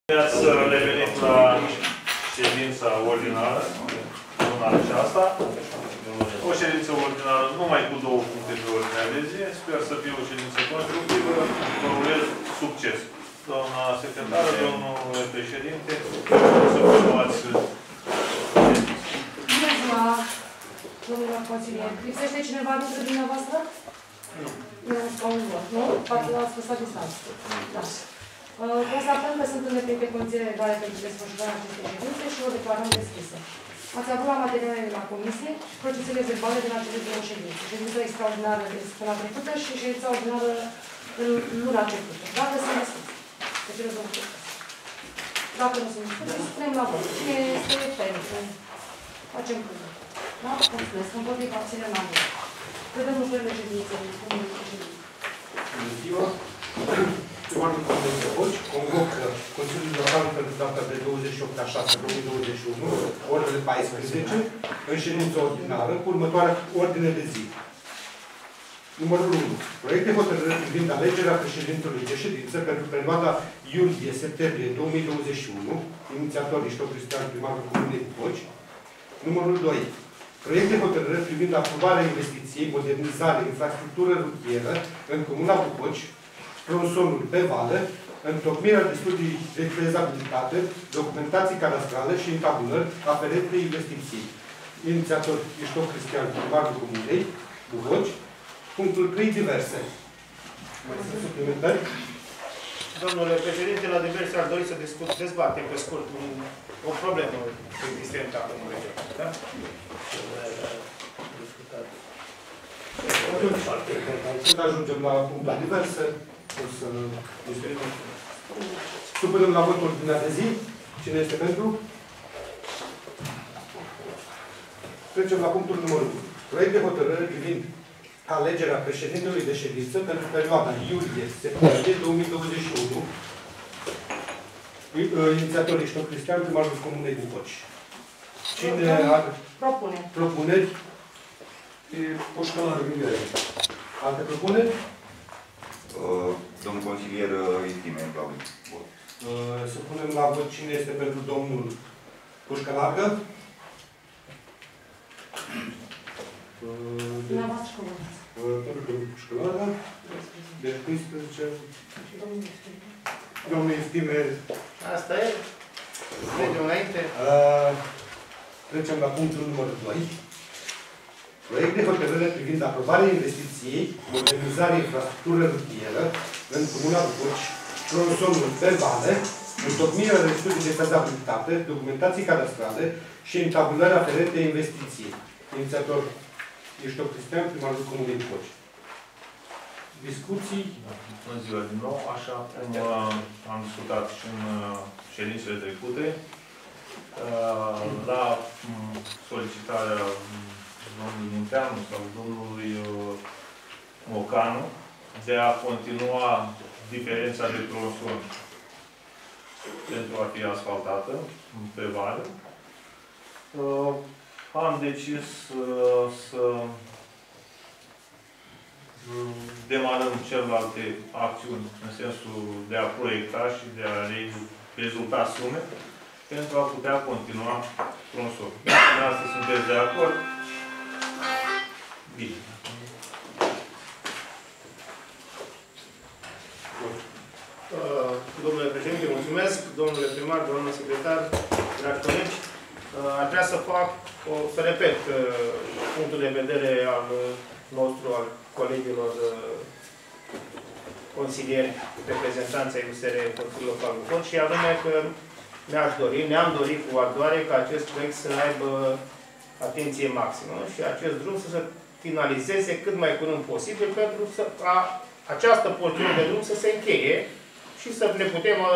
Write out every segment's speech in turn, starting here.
Ați revenit la ședința ordinară, luna aceasta. O ședință ordinară numai cu 2 puncte pe ordinea de zi. Sper să fie o ședință constructivă. Vă urez succes. Doamna secretară, domnule președinte, să continuați. Bună ziua, domnilor consilieri. Lipsește cineva dintre dumneavoastră? Nu. Nu? Poate ați fost la distanță. Da. Constatăm că sunt îndeplinite condițiile legale pentru desfășurarea acestei ședințe și o declarăm deschisă. Ați avut la materialele de la comisie procesele verbale din acele două ședințe. Ședința extraordinară de săptămâna trecută și ședința ordinară în luna trecută. Dacă sunt deschise. Pe cele două ședințe. Dacă nu sunt deschise, spunem la vot. Cine este pentru? Facem câte. Da? Mulțumesc. Împotriva abținem la vot. Vedem lucrurile ședinței. Bună ziua! Primarul Comunei de Hoci convocă Consiliul Local pentru data de 28/6/2021, orele 14, în ședință ordinară, cu următoarea ordine de zi. Numărul 1. Proiect de hotărâre privind alegerea președintelui de ședință pentru perioada iulie-septembrie 2021, inițiator Ișto Cristian, primarul Comunei de Hoci. Numărul 2. Proiect de hotărâre privind aprobarea investiției, modernizare, infrastructură rutieră în Comuna Bucoci, tronsonul pe vală, întocmirea de studii de fezabilitate, documentații cadastrale și întabulări aferente investiției. Inițiator Ișto Cristian, primarul Comunei Bucoci. Punctul 3, diverse. Mai sunt suplimentări? Domnule președinte, la diverse ar dori să dezbatem pe scurt o problemă existentă acum în regiune. Da? Când ajungem la punctul diverse, o să discutăm. Supunem la vot ordinea de zi. Cine este pentru? Trecem la punctul numărul 1. Proiect de hotărâre privind alegerea președintelui de ședință pentru perioada iulie-septembrie 2021. Inițiator Ișto Cristian, primarul Comunei Bucoci. Cine are propuneri? Pușcălar Miguel. Alte propuneri? Domnul consilier Istime, la vot. Să punem la vot cine este pentru domnul Pușcălargă. Dumneavoastră comunați. Pentru domnul Pușcălargă. Deci 15. Domnul Istime. Asta e. Mergem înainte. Trecem la punctul numărul 2. Proiect de hotărâre privind aprobarea investiției, modernizare infrastructură rutieră în Comuna Bucoci, tronsonul pe vale, întocmirea de studii de fezabilitate, documentații cadastrale și întabulări aferente investiției. Inițiator Ișto Cristian, primarul Comunei Bucoci. Discuții? Bună ziua din nou. Așa cum am discutat și în ședințele trecute, la solicitarea domnului Munteanu sau domnului Mocanu de a continua diferența de tronson pentru a fi asfaltată pe vale. Am decis să demarăm celelalte acțiuni în sensul de a proiecta și de a rezulta sume pentru a putea continua tronsonul. Dacă astăzi sunteți de acord, bine. Domnule președinte, mulțumesc. Domnule primar, domnule secretar, dragi colegi, aș vrea să repet punctul de vedere al nostru, al colegilor consilieri, reprezentanții USR Consiliul Local Bucoci, și anume că ne-am dorit cu ardoare ca acest proiect să aibă atenție maximă și acest drum să se finalizeze cât mai curând posibil pentru ca această porțiune de drum să se încheie și să ne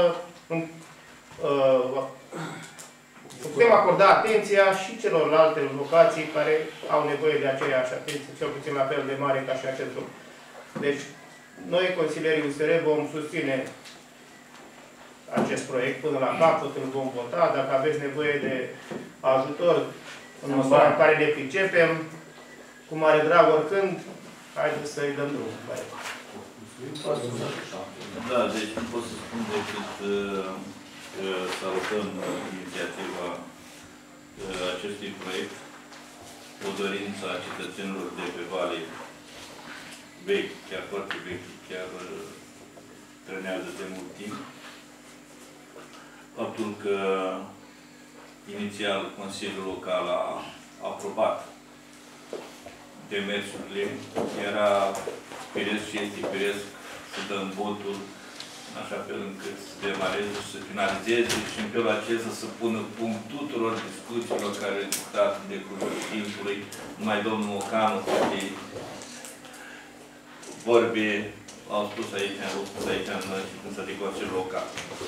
putem acorda atenția și celorlalte locații care au nevoie de aceeași atenție, cel puțin la fel de mare ca și acest drum. Deci, noi, consilierii USR, vom susține acest proiect până la capăt, îl vom vota. Dacă aveți nevoie de ajutor în măsura în care ne pricepem, cu mare drag oricând, haideți să-i dăm drumul. Da, deci nu pot să spun decât salutăm inițiativa acestui proiect, o dorință a cetățenilor de pe vale vechi, chiar foarte vechi, chiar trănează de mult timp. Faptul că inițial Consiliul Local a aprobat demersurile, era firesc și este firesc să dăm votul în așa fel încât să demareze și să finalizeze și în felul acesta să pună punct tuturor discuțiilor care au discutat de cursul timpului. Numai domnul Mocanu, toate vorbe au spus aici în ședința de Consiliul Local.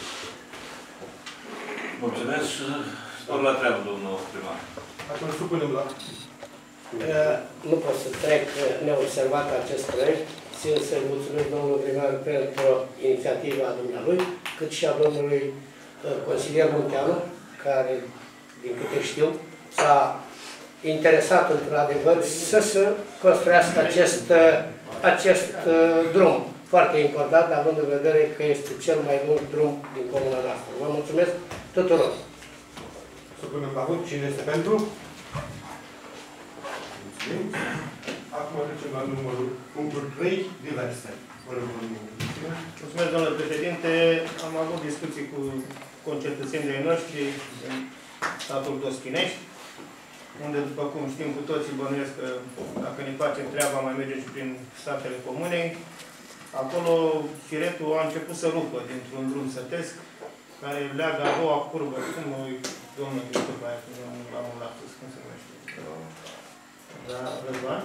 Mulțumesc și spor la treabă, domnul primar. Atunci supunem la... Nu pot să trec neobservat acest proiect. Țin să-i mulțumesc domnului primar pentru inițiativa dumnealui, cât și a domnului consilier Munteanu, care, din câte știu, s-a interesat într-adevăr să se construiască acest drum. Foarte important, având în vedere că este cel mai lung drum din comuna noastră. Vă mulțumesc tuturor! Supunem la vot. Cine este pentru? Mulțumim. Acum trecem la punctul 3, diverse. Mulțumesc, domnule președinte. Am avut discuții cu concetățenii noștri din statul Dospinești, unde, după cum știm cu toții, bănuiesc că dacă ne facem treaba, mai mergem și prin statele comunei. Acolo firetul a început să rupă dintr-un drum sătesc, care leagă a doua curbă. Cum domnul director aia, la un lapsus, cum se numește? Da, Răzvan?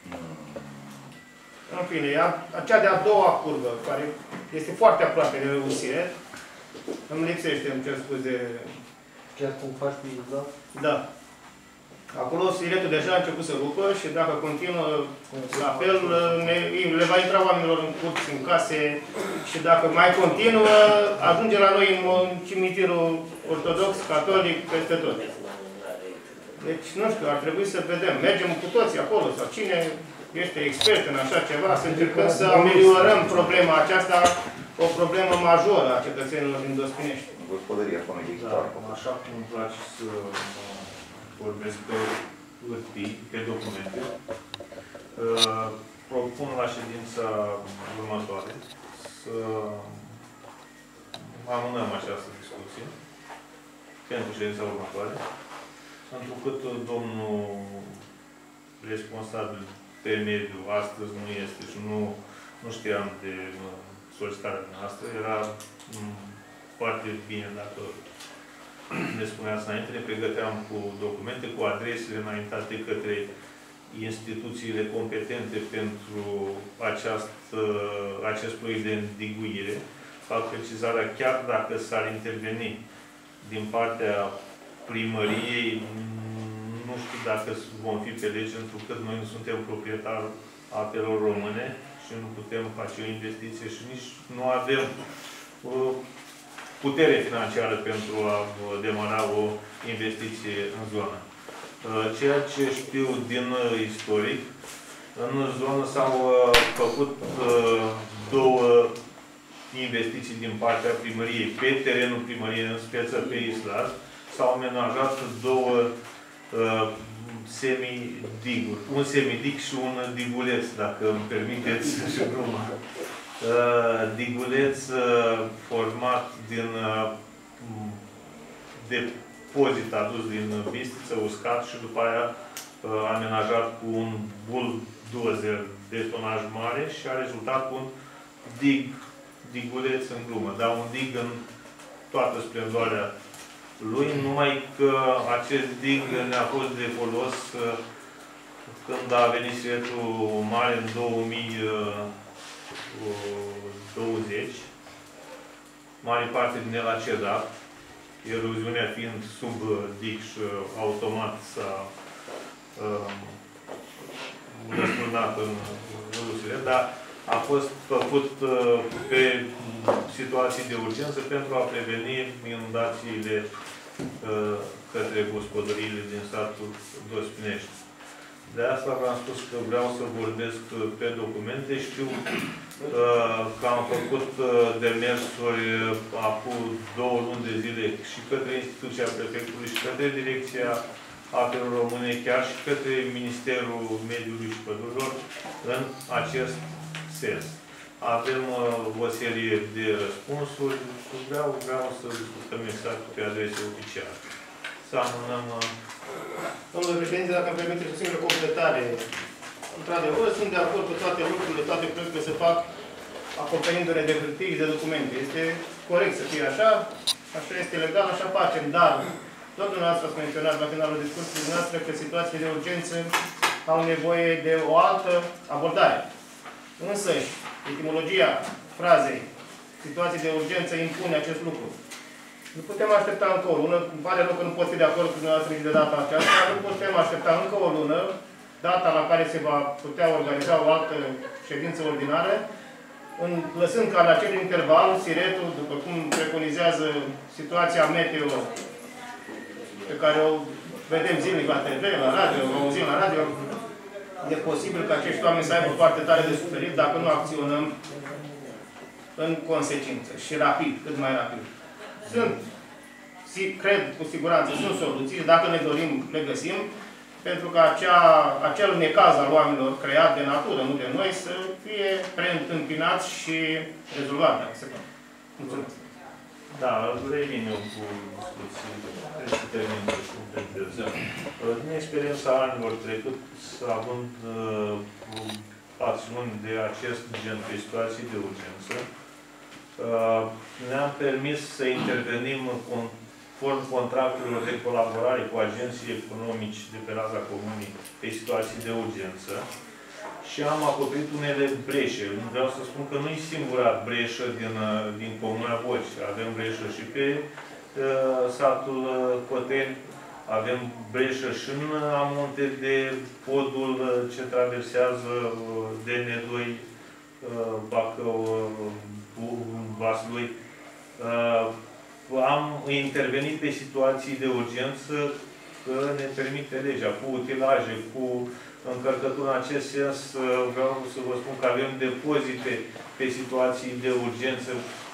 În fine, acea de-a doua curbă, care este foarte aproape de Usiret, îmi lipsește, îmi cer scuze. Chiar cum faci pe izbă? Da. Acolo siretul deja a început să rupă și dacă continuă la fel, le va intra oamenilor în curți, în case și dacă mai continuă, ajunge la noi în cimitirul ortodox, catolic, peste tot. Deci, nu știu, ar trebui să vedem. Mergem cu toții acolo sau cine este expert în așa ceva, să încercăm să ameliorăm problema aceasta, o problemă majoră a cetățenilor din Dospinești. Gospodăria familiei. Da, așa cum îmi place să vorbesc pe hârtii, pe documente, propun la ședința următoare să amânăm această discuție pentru ședința următoare, pentru că domnul responsabil pe mediu astăzi nu este și nu știam de solicitarea noastră. Era foarte bine dacă ne spuneați înainte, ne pregăteam cu documente, cu adresele înaintate către instituțiile competente pentru acest proiect de îndiguire. Fac precizarea, chiar dacă s-ar interveni din partea primăriei, nu știu dacă vom fi pe lege, pentru că noi nu suntem proprietari apelor române și nu putem face o investiție și nici nu avem putere financiară pentru a demara o investiție în zonă. Ceea ce știu din istoric, în zonă s-au făcut două investiții din partea primăriei. Pe terenul primăriei, în speță pe Islas, s-au amenajat două semidiguri. Un semidig și un diguleț, dacă îmi permiteți și gluma. Diguleț format din depozit adus din Bistriță, uscat și după aia amenajat cu un buldozer de tonaj mare și a rezultat cu un diguleț în glumă, dar un dig în toată splendoarea lui, numai că acest dig ne-a fost de folos când a venit siretul mare în 2020. Mare parte din el a cedat, eroziunea fiind sub dig și automat s-a răsturnat în râurile, dar a fost făcut pe situații de urgență pentru a preveni inundațiile către gospodăriile din satul Dospinești. De asta v-am spus că vreau să vorbesc pe documente. Știu că am făcut demersuri acum 2 luni de zile și către instituția prefectului și către Direcția Apelor Române, chiar și către Ministerul Mediului și Pădurilor în acest sens. Avem o serie de răspunsuri și vreau să discutăm exact pe adrese oficiale. Să amânăm... Domnule președinte, dacă îmi permiteți o singură completare. Într-adevăr, sunt de acord cu toate lucrurile, toate proiectele se fac acompaniindu-ne de hârtii și de documente. Este corect să fie așa, așa este legal, așa facem, dar tot dumneavoastră ați menționat la finalul discursului dumneavoastră că situațiile de urgență au nevoie de o altă abordare. Însăși, etimologia frazei situații de urgență impune acest lucru. Nu putem aștepta încă o lună, îmi pare rău că nu pot fi de acord cu dumneavoastră nici de data aceasta, nu putem aștepta încă o lună, data la care se va putea organiza o altă ședință ordinară, lăsând ca la acel interval, SIRET-ul, după cum preconizează situația meteo pe care o vedem zilnic la TV, la radio, o auzim la radio, e posibil ca acești oameni să aibă foarte tare de suferit dacă nu acționăm în consecință și rapid, cât mai rapid. Cred cu siguranță, sunt soluții, dacă ne dorim, le găsim, pentru ca acel necaz al oamenilor creat de natură, nu de noi, să fie preîntâmpinat și rezolvat, dacă se poate. Mulțumesc. Da, revin eu cu discuții. Trebuie să termin și completez. Din experiența anilor trecuți, având acțiuni de acest gen pe situații de urgență, ne-am permis să intervenim conform contractelor de colaborare cu agenții economici de pe raza comunii pe situații de urgență și am acoperit unele breșe. Vreau să spun că nu e singura breșă din Comuna Boci. Avem breșă și pe satul Coteni, avem breșă și în amonte de podul ce traversează DN2, Bacău, Vaslui. Am intervenit pe situații de urgență că ne permite legea, cu utilaje, cu încărcătură în acest sens. Vreau să vă spun că avem depozite pe situații de urgență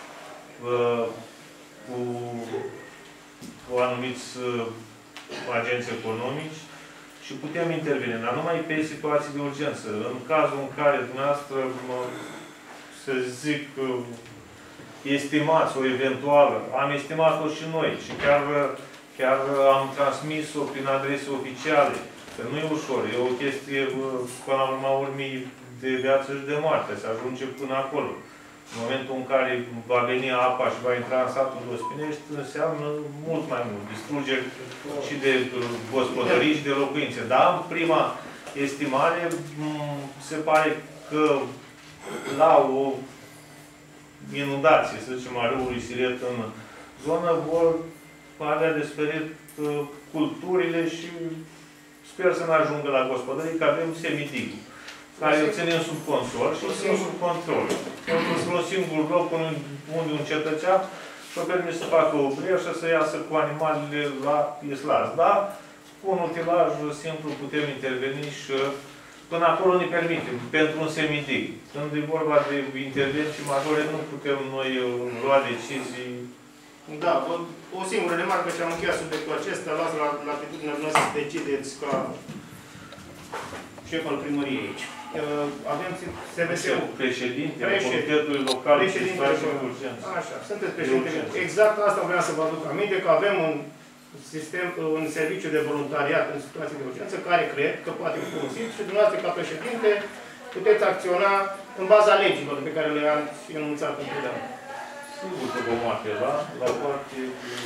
cu anumiți agenți economici și putem interveni, dar numai pe situații de urgență. În cazul în care dumneavoastră, să zic, estimați o eventuală, am estimat-o și noi și chiar am transmis-o prin adrese oficiale. Că nu e ușor, e o chestie, până la urma urmei, de viață și de moarte, se ajunge până acolo. În momentul în care va veni apa și va intra în satul Dospinești, înseamnă mult mai mult. Distrugeri și de gospodării și de locuințe. Dar în prima estimare, se pare că la o inundație, să zicem, a râului Siret în zonă, vor avea de suferit culturile și sper să nu ajungă la gospodării, că avem semidig, care îl ținem sub consol și îl ținem sub control. Într-un singur loc unde un cetățean și-o permis să facă o breșă, să iasă cu animalele la islaz. Da? Cu un utilaj simplu putem interveni și până acolo ne permitem, pentru un semidig. Când e vorba de intervenții majore, nu putem noi lua decizii. Da, o singură remarcă și am încheiat subiectul acesta, las la latitudinea noastră să decideți ca șef al primăriei aici. Avem SVS-ul. Președinte, Comitetului Local de Situații de Urgență. Așa, sunteți președinte. Exact asta vreau să vă aduc aminte, că avem un serviciu de voluntariat în situații de urgență, care cred că poate fi folosit și dumneavoastră, ca președinte, puteți acționa în baza legilor pe care le-ați enunțat întotdeauna. Sigur că vom apela la parte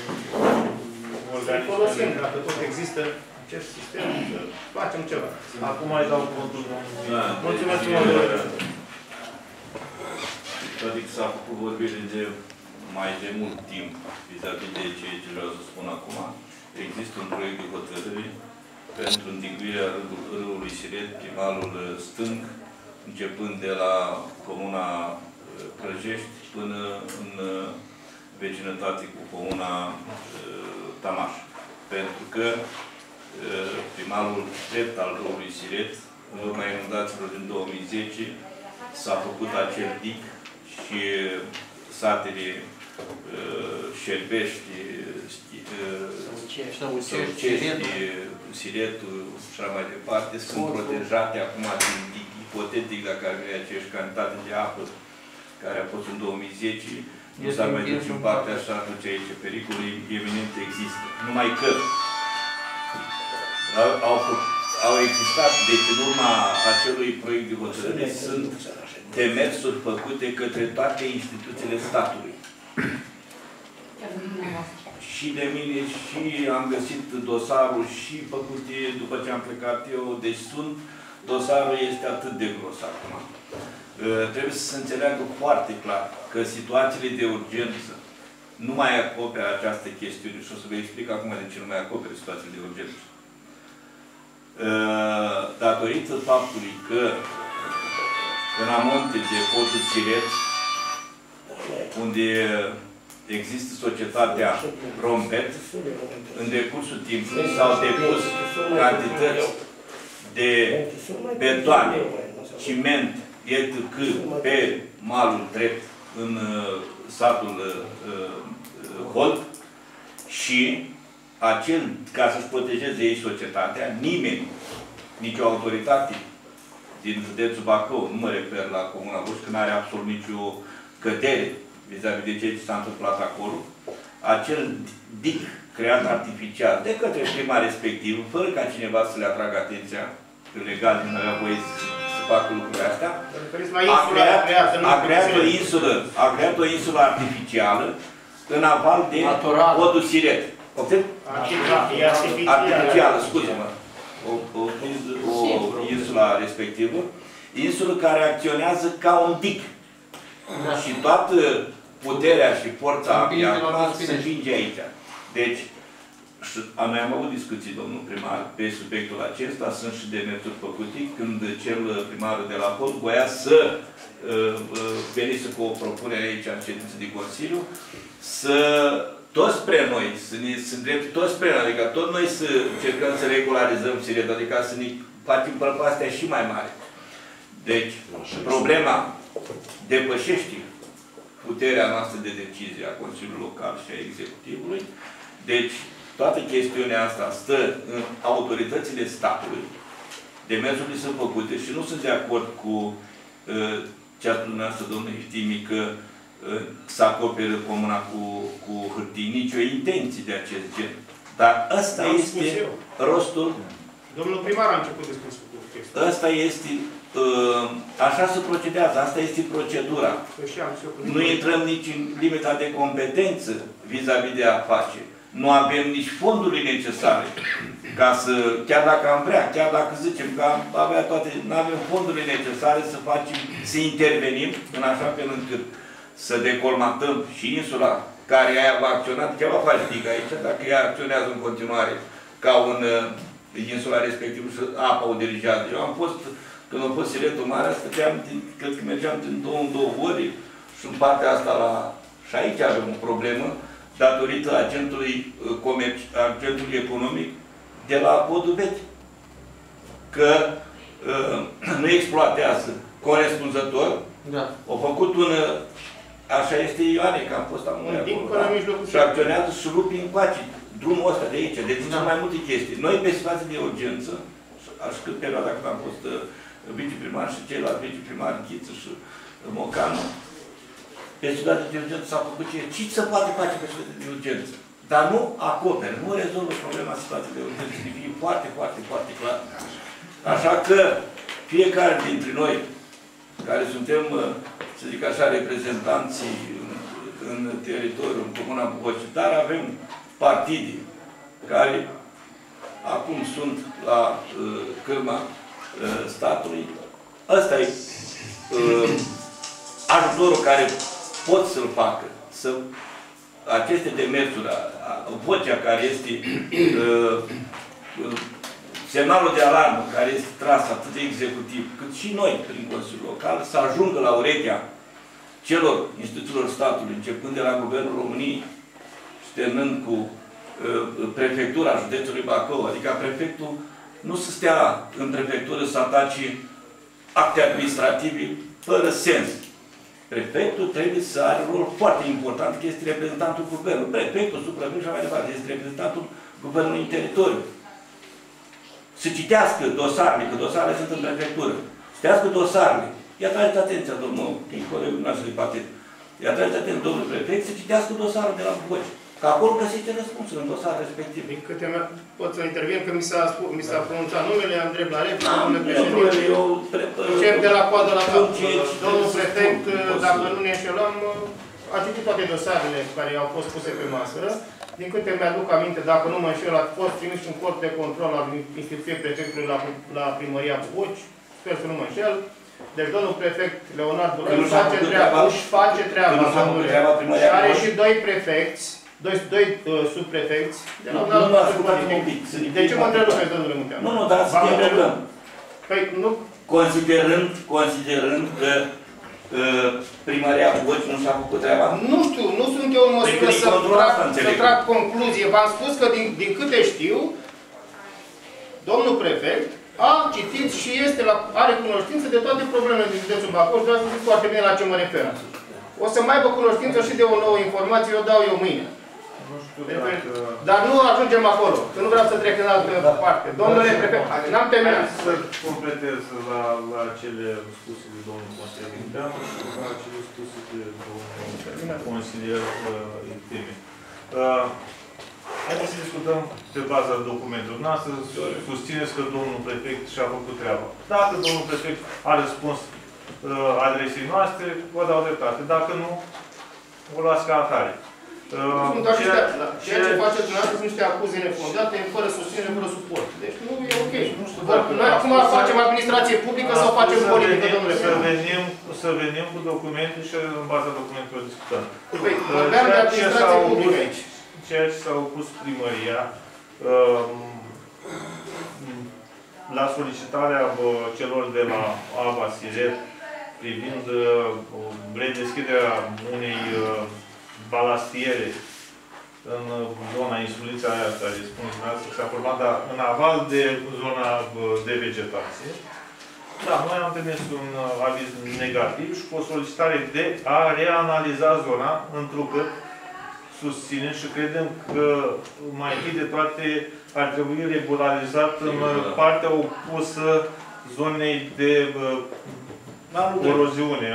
să folosim, dacă tot există acest sistem, să facem ceva. Acum mai dau cuvântul domnului. Mulțumesc mult. Adică s-a făcut vorbire de mai de mult timp vis-a-vis de ceea ce vreau să spun acum. Există un proiect de hotărâre pentru întinguirea râului Siret pe malul stâng, începând de la comuna Crăjești până în vecinătate cu comuna Tamaș. Pentru că pe malul drept al râului Siret, în urma inundațiilor din 2010, s-a făcut acel dic și satele Șerbești, Săucești, Siretul și așa mai departe, sunt protejate acum din dic ipotetic, dacă ar vrea aceeași cantitate de apă care a fost în 2010, nu s-ar mai duce în partea așa, atunci aici pericolul eminent există. Numai că au existat, deci în urma acelui proiect de hotărâre, sunt demersuri făcute către toate instituțiile statului. Și de mine, și am găsit dosarul și făcute după ce am plecat eu, deci dosarul este atât de gros acum. Trebuie să se înțeleagă foarte clar că situațiile de urgență nu mai acoperă această chestiune și o să vă explic acum de ce nu mai acoperă situațiile de urgență. Datorită faptului că în amonte de podul Siret, unde există societatea Rombet, în decursul timpului s-au depus cantități de betoane, ciment, etc. pe malul drept în satul Holt și ca să-și protejeze ei societatea, nimeni, nicio autoritate din județul Bacău, nu mă refer la Comuna Buș, că n-are absolut nicio cădere vis-a-vis de ce s-a întâmplat acolo, acel dic creat artificial de către prima respectivă, fără ca cineva să le atragă atenția, că legal nu avea voie să facă lucrurile astea, a creat o insulă artificială în aval de podul Siret. Artificială, scuze-mă. O insula respectivă, insulă care acționează ca un dic. Și toată puterea și forța se împinge aici. Deci, noi am avut discuții, domnul primar, pe subiectul acesta, sunt și demersuri făcute, când cel primarul de la Pod voia să venise cu o propunere aici în ședință de Consiliu, să toți spre noi, să îndrepte toți spre noi, adică tot noi să încercăm să regularizăm Siretul, adică să ne facem prăpastia și mai mare. Deci, problema depășește puterea noastră de decizie a Consiliului Local și a Executivului. Deci, toată chestiunea asta stă în autoritățile statului. Demersurile sunt făcute și nu sunt de acord cu ce a spus dumneavoastră, domnul Iftimi, că să acoperă comuna cu hârtii, nicio intenție de acest gen. Dar ăsta este rostul. Domnul primar a început de spus cu textul. Ăsta este, așa se procedează, asta este procedura. Nu intrăm nici în limita de competență vis-a-vis de a face. Nu avem nici fondurile necesare ca să, chiar dacă am vrea, chiar dacă zicem că am avea toate, nu avem fondurile necesare să facem, să intervenim în așa fel încât să decolmatăm și insula care aia va acționa, ce va face dic aici, dacă ea acționează în continuare ca un insula respectivă și apa o dirigează. Eu am fost, când am fost Siretul Mare, stăteam, cred că mergeam din 2 ori și în partea asta și aici avem o problemă datorită agentului economic de la podul vechi. Că nu exploatează corespunzător. Da. Au făcut așa este Ioane, că am fost amâne acolo. Da? Și acționează și rupi încoace drumul ăsta de aici. Deci sunt mai multe chestii. Noi, pe situații de urgență, așa cât perioada când am fost viceprimar și ceilalți viceprimari, Ghiță și Mocanu, pe situații de urgență s-a făcut ce se poate face pe situații de urgență. Dar nu acoperă, nu rezolvă problema situației de urgență. Să fie foarte, foarte, foarte clar. Așa că fiecare dintre noi, care suntem, să zic așa, reprezentanții în teritoriul, în Comuna Buhoci, dar avem partide care acum sunt la cârma statului. Ăsta e ajutorul care pot să-l facă. Aceste demersuri, vocea care este semnalul de alarmă care este tras atât de executiv, cât și noi, prin Consiliul Local, să ajungă la urechea celor instituțiilor statului, începând de la Guvernul României și terminând cu prefectura județului Bacău, adică prefectul nu să stea în prefectură să atace acte administrative fără sens. Prefectul trebuie să are un rol foarte important, că este reprezentantul guvernului. Prefectul, suprefectul și așa mai departe, este reprezentantul guvernului în teritoriu. Să citească dosarele, că dosarele sunt în prefectură. Să citească dosarele. Ia trageți atenția, domnul, colegul nostru de partid. Ia trageți atenția, domnul prefect, să citească dosarul de la Bucoci. Că acolo găsește răspunsul în dosarul respectiv. Din câte pot să intervin, că mi s-a pronunțat numele, am drept la replică, domnule președinte. Încep de la coadă la cap. Domnul prefect, dacă nu ne înșelăm, a citit toate dosarele care au fost puse pe masă. Din câte mi-aduc aminte, dacă nu mă înșel, a fost trimis un corp de control al instituției prefectului la primăria Bucoci. Sper să nu mă înșel. Deci domnul prefect Leonard Bucău își face treaba, domnule. Și are și doi prefecți, doi subprefecți. De ce mă întrerupeți, domnule Munteanu? Nu, dar să ne întrebăm. Păi, nu... Considerând că primăria Bucoci nu și-a făcut treaba? Nu știu, nu sunt eu în măsură să trag concluzie. V-am spus că, din câte știu, domnul prefect a citit și are cunoștință de toate problemele din județul Bacău și vreau să știți foarte bine la ce mă refer. O să mai aibă cunoștință și de o nouă informație, o dau eu mâine. Dar nu ajungem acolo, că nu vreau să trec în altă parte. Domnule prefect, n-am terminat. Să completez la cele spuse de domnul consilier Munteanu și la cele spuse de domnul consilier Teme. Haideți să discutăm pe baza documentelor. Noastră susțineți că domnul prefect și-a făcut treaba. Dacă domnul prefect a răspuns adresei noastre, vă dau dreptate. Dacă nu, o luați ca atare. Ceea ce faceți dumneavoastră sunt niște acuze nefondate, fără susținere, fără suport. Deci nu e ok. Noi acum facem administrație publică sau facem politică, domnule? Să venim cu documente și în baza documentelor discutăm. Păi, vorbeam de administrație publică aici. Ceea ce s-a opus primăria la solicitarea celor de la ABA Siret privind redeschiderea unei balastiere în zona insulița aia care spuneți dumneavoastră că s-a format, dar în aval de zona de vegetație. Da, noi am trimis un aviz negativ și cu o solicitare de a reanaliza zona, întrucât susținem și credem că mai întâi de toate ar trebui regularizat în partea opusă zonei de eroziune.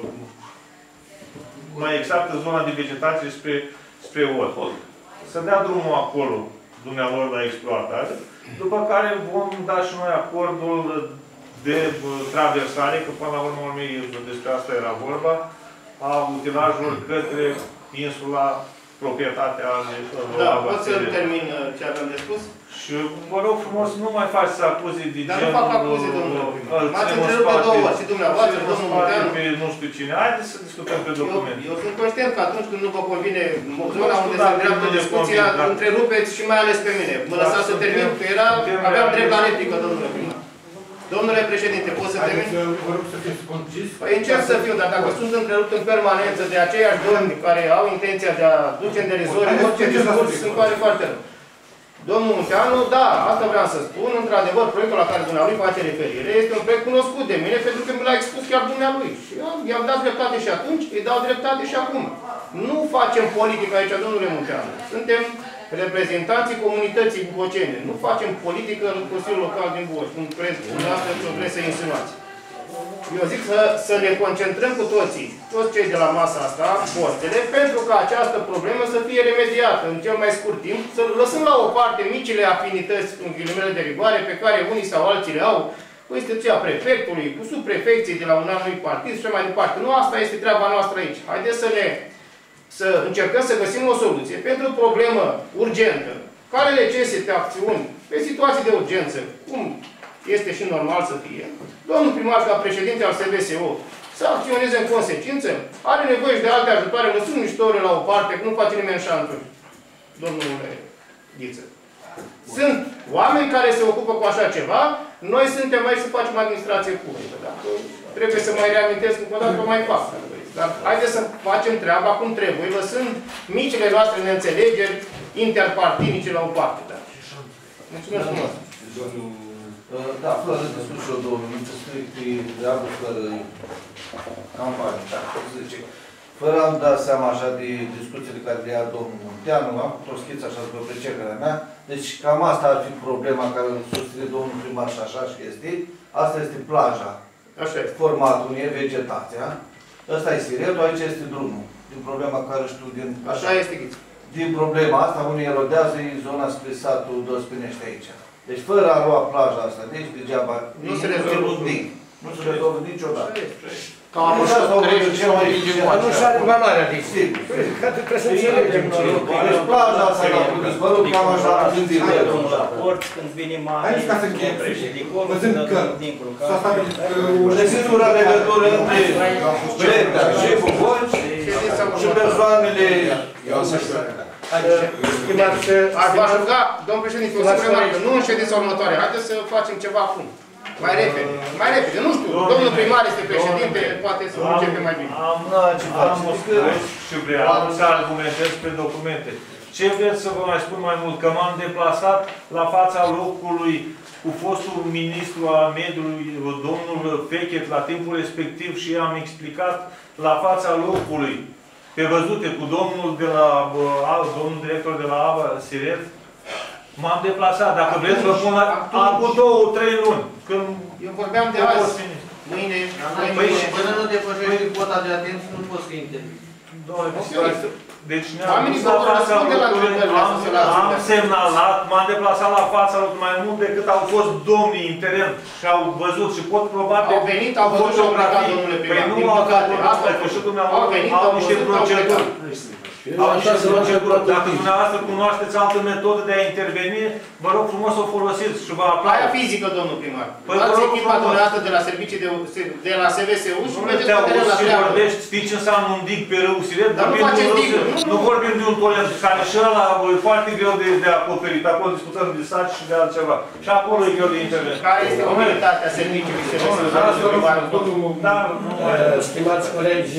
Mai exact în zona de vegetație spre Ot. Să dea drumul acolo, dumnealor, la exploatare, după care vom da și noi acordul de traversare, că până la urmă despre asta era vorba, a utilajelor către insula proprietatea Da, pot să termin ce aveam de spus? Și vă rog frumos, nu mai faceți acuze de genul... Dar nu fac acuze, domnule primar. M-ați întrerupt de două ori, și dumneavoastră, domnul Munteanu. Nu știu cine. Haideți să discutăm pe document. Eu sunt conștient că atunci când nu vă convine zona unde se îndreaptă discuția, întrerupeți și mai ales pe mine. Mă lăsați să termin, că aveam drept la replică, domnule primar. Domnule președinte, pot să termin? Vă rog să fiți concis. Păi încerc să fiu, dar dacă sunt întrerupt în permanență de aceiași domni care au intenția de a duce în derizoriu orice discurs, sunt foarte rău. Domnul Munteanu, da, asta vreau să spun, într-adevăr, proiectul la care dumnealui face referire este un proiect cunoscut de mine, pentru că mi l-a expus chiar dumnealui. Și eu i-am dat dreptate și atunci, îi dau dreptate și acum. Nu facem politică aici, domnule Munteanu. Suntem reprezentanții comunității bucocene. Nu facem politică în Consiliul Local din Bucoci, cum vreți să insinuați. Eu zic să ne concentrăm cu toții, toți cei de la masa asta, postele, pentru ca această problemă să fie remediată în cel mai scurt timp, să lăsăm la o parte micile afinități, în ghilimele de rigoare, pe care unii sau alții le au cu instituția prefectului, cu subprefecții de la un anumit partid și mai departe. Nu asta este treaba noastră aici. Haideți să încercăm să găsim o soluție pentru o problemă urgentă, care necesită acțiuni pe situații de urgență, cum este și normal să fie. Domnul primar, ca președinte al SVSO, să acționeze în consecință, are nevoie și de alte ajutoare, lăsând niște ore la o parte, că nu face nimeni șanturi. Domnule Ghiță. Sunt oameni care se ocupă cu așa ceva, noi suntem aici să facem administrație publică. Dacă trebuie să mai reamintesc încă o dată, mai fac. Dar haideți să facem treaba cum trebuie, lăsând micile noastre neînțelegeri interpartinice la o parte. Da. Mulțumesc frumos. Da, fără discuție, domnul, nu strict treabă, fără campanie, dacă se zice. Fără am dat seama așa de discuțiile care le ia domnul Munteanu, am făcut o schiță așa după plăcerea mea. Deci cam asta ar fi problema care susține domnul primar și așa și este. Asta este plaja. Așa este. Formatul e vegetația. Ăsta e siretul, aici este drumul. Din problema care știu din... Așa este, Ghiță. Din problema asta, unii erodează, e zona spre satul Dospinești aici. Deci fără a lua plaja asta, deci degeaba... Nu se rezolvă. Nu se rezolvă niciodată. Cam așa sau ce mai Nu și are valoarea de sigur. Trebuie să înțelegem. Deci plaja asta la dispărut, cam așa am gândit. Când vine mai... Haideți ca să încheiem. Văzând că s-a stabilit... De singura legătură între Pletea, șeful Voci și persoanele... Aș vă ruga, domnul președinte, o să remarcă, nu în ședința următoare. Haideți să facem ceva acum. Mai repede. Mai repede. Nu știu, domnul primar este președinte, poate să începe mai bine. Am o scris și vreau să argumentez pe documente. Ce vreți să vă mai spun mai mult? Că m-am deplasat la fața locului cu fostul ministru al mediului, domnul Fechet, la timpul respectiv și am explicat la fața locului, pe văzute, cu domnul director de la AVA, Siret. M-am deplasat. Dacă vreți, vă pun acum 2-3 luni. Eu vorbeam de azi. Mâine. Până nu depășești cota de atenție, nu poți să intervii. Deci ne-am dus la fața locului, am semnalat, m-am deplasat la fața locului mai mult decât au fost domnii în teren și au văzut și pot probabil au venit, au văzut și au plecat, domnule primar. Păi nu au dat asta, că și dumneavoastră au niște proceduri. Au niște proceduri. Dacă dumneavoastră cunoașteți altă metodă de a interveni, vă rog frumos să o folosiți și vă aplaud. Aia fizică, domnul primar. Luați echipa dumneavoastră de la servicii de la SVSU și mergeți pe teren la treabă. Știi ce înseamnă un dig pe râul Siret? Dar nu faceți diguri. Nu vorbim de un toilet care și ăla e foarte greu de acoperit. Acolo discutăm de saci și de altceva. Și acolo e greu de intervenit. Care este mobilitatea serviciului SVSU? Stimați colegi,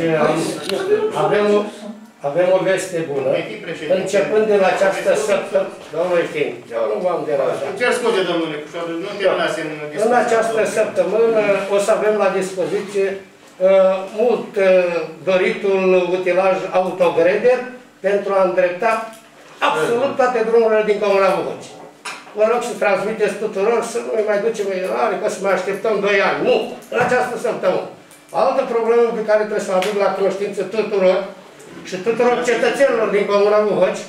avem o veste bună. Începând de la această săptămână, domnule Tim, eu nu v-am deranjat. Îmi cer scuze, domnule, nu terminasem discuția. În această săptămână o să avem la dispoziție mult doritul utilaj autogreder pentru a îndrepta absolut toate drumurile din Comuna Buhoci. Vă rog să transmiteți tuturor să nu mai ducem erare, că să mai așteptăm 2 ani. Nu! În această săptămână. Altă problemă pe care trebuie să o aduc la cunoștință tuturor și tuturor cetățenilor din Comuna Buhoci,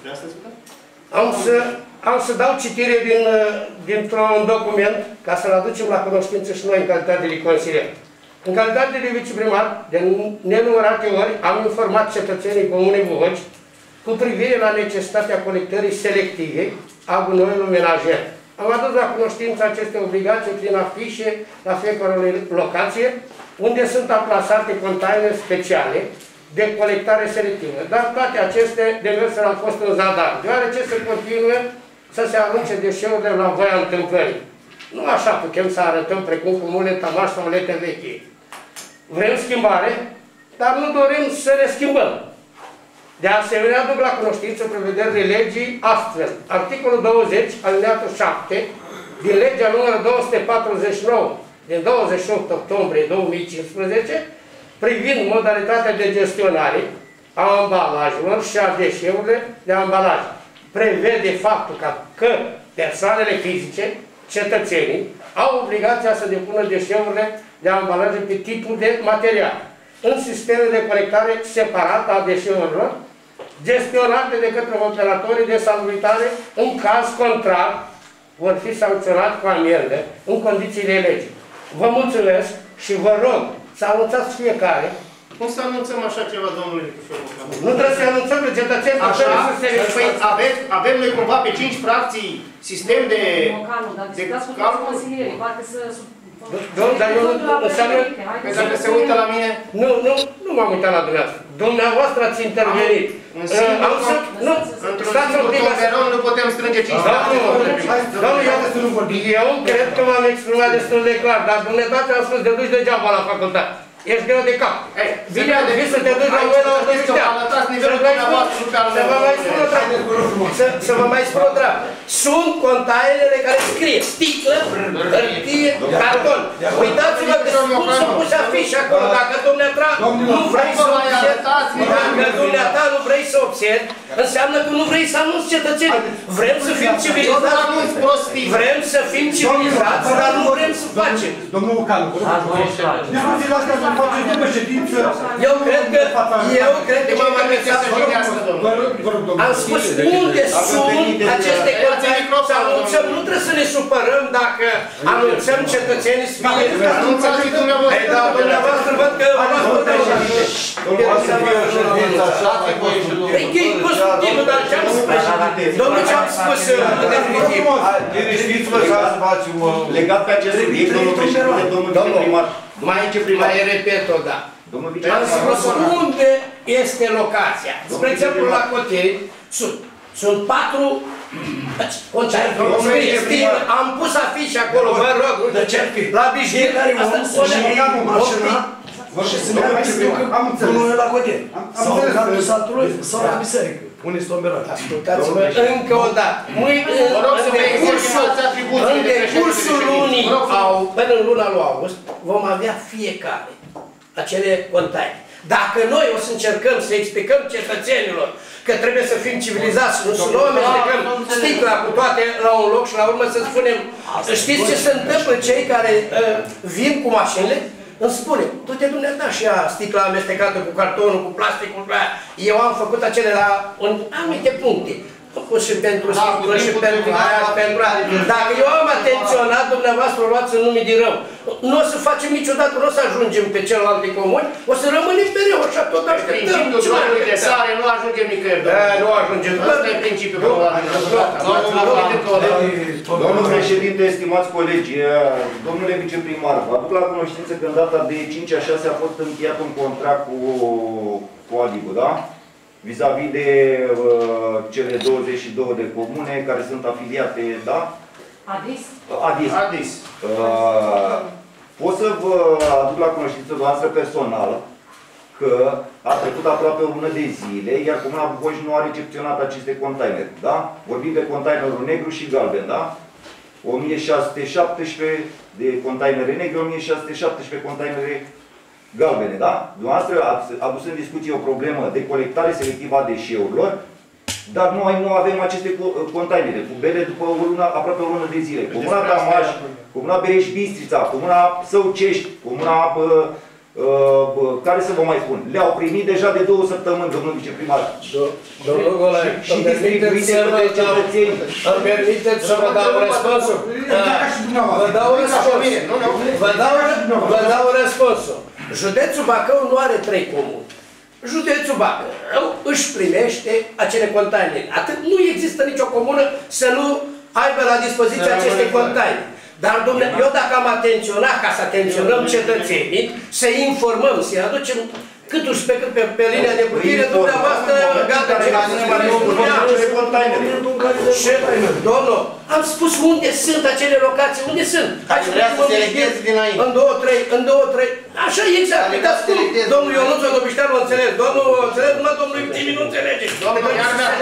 am să dau citire dintr-un document ca să-l aducem la cunoștință și noi în calitate de consilier. În calitate de viceprimar, de nenumărate ori, am informat cetățenii Comunei Buhoci cu privire la necesitatea colectării selective a gunoiului menajer. Am adus la cunoștință aceste obligații prin afișe la fiecare locație, unde sunt aplasate containere speciale de colectare selectivă. Dar toate aceste demersuri au fost în zadar, deoarece se continuă să se arunce deșeurile la voia întâmplării. Nu așa putem să arătăm precum cu mule tamaș sau lete veche. Vrem schimbare, dar nu dorim să ne schimbăm. De asemenea, aduc la cunoștință prevederile legii astfel. Articolul 20, alineatul 7, din legea numărul 249 din 28 octombrie 2015, privind modalitatea de gestionare a ambalajelor și a deșeurilor de ambalaje. Prevede faptul că persoanele fizice, cetățenii, au obligația să depună deșeurile de ambalaje pe tipul de material în sisteme de colectare separată a deșeurilor, gestionate de către operatorii de salubritate. În caz contrar, vor fi sancționați cu amendă în condițiile legii. Vă mulțumesc și vă rog să anunțați fiecare. Cum să anunțăm așa ceva, domnule? Nu trebuie să anunțăm pe cetățenii. Așa? Avem noi cumva pe 5 fracții sistem de... Mocanu, dar discutați cu toți consilierii, poate să... Dar eu înseamnă... Dacă se uită la mine... Nu m-am uitat la dumneavoastră. Dumneavoastră ați intervenit. În singur nu putem strânge 5 fracții. Eu cred că m-am exprimat destul de clar, dar dumneavoastră am spus de duci degeaba la facultate. Ești greu de cap. Bine ar fi să te duci la voi la o să vă mai spun o treabă. Să vă mai spun o treabă. Sunt containerele care scrie sticlă, hârtie, carton. Uitați-vă că cum să pus afișe acolo. Dacă dumneata nu vrei să observi, dacă dumneata nu vrei să observi, înseamnă că nu vrei să anunți cetățenii. Vrem să fim civilizați, vrem să fim civilizați, dar nu vrem să facem. Domnul Ocanu, discuțiile astea să faceți după ședință. Eu cred că m-am agresat. Am spus unde sunt aceste containere să anunțăm. Nu trebuie să ne supărăm dacă anunțăm cetățenii să fie. Anunțați dumneavoastră. Păi da, dumneavoastră văd că vă luați hotărâri. Păi e constructivă, dar ce-am spus? Domnul, ce-am spus definitiv? Liniștiți-vă să facem... Legat pe acest subiect, domnul președinte, domnul viceprimar. Mai repet-o, da. Am spus unde este locația. Spre exemplu, la Coteni sunt 4 containere. Am pus afișe acolo, vă rog, la Bijir. Și să mergem viceprimar. Am înțeles. Unul la Coteni. Sau în cadrul satului, sau la biserică. Unde sunt tomberate. Ascultați-mă încă o dată. În decursul lunii, până în luna lui august, vom avea fiecare acele containere. Dacă noi o să încercăm să explicăm cetățenilor că trebuie să fim civilizați, nu să nu amestecăm sticla cu toate la un loc și la urmă să spunem, știți ce se întâmplă cei care vin cu mașinile? Îmi spune, du-te dumneata și ia sticla amestecată cu cartonul, cu plasticul, eu am făcut acele la anumite puncte. Am pus și pentru sticlă și pentru aia, pentru aia. Dacă eu am atenționat, dumneavoastră o luați în nume de rău. Nu o să facem niciodată, nu o să ajungem pe celelalte comuni, o să rămânem mereu așa tot așteptăm. Principiul drumului de sare nu ajungem nicăieri. Nu ajungem. Asta e principiul. Domnul președinte, estimați colegi, domnule viceprimar, vă aduc la cunoștință că în data de 5 a 6 a fost încheiat un contract cu Adibu, da? Vis-a-vis de cele 22 de comune care sunt afiliate, da? Adis. Pot să vă aduc la cunoștință noastră personal că a trecut aproape o lună de zile, iar Comuna Bucoș nu a recepționat aceste containere, da? Vorbim de containerul negru și galben, da? 1617 de containere negre, 1617 containere galbene, da? Dumneavoastră ați adus în discuție o problemă de colectare selectivă a deșeurilor, dar noi nu avem aceste containere, cu bele după o lună, aproape o lună de zile. Comuna Tamaș, Comuna Bereș-Bistrița, Comuna Săucești, Comuna, care să vă mai spun, le-au primit deja de 2 săptămâni, domnul viceprimar. Domnul Golai, îmi permiteți să vă dau răspunsul? Vă dau răspunsul. Județul Bacău nu are 3 comuni. Județul Bacău își primește acele containere. Atât nu există nicio comună să nu aibă la dispoziție aceste containere. Dar, domnule, eu dacă am atenționat, ca să atenționăm cetățenii, să informăm, să-i aducem câtuși pe cât pe linia de plutire, dumneavoastră, gata, ce și, domnul, am spus unde sunt acele locații, unde sunt. În 2-3, așa e exact. Uitați cum domnul Ionuț Ogobișteanu o înțeles, domnul o înțeles, numai domnul Timi nu înțelege.